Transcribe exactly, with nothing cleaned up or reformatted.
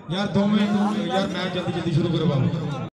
यार दो में यार मैच जल्दी जल्दी शुरू करो बाबू।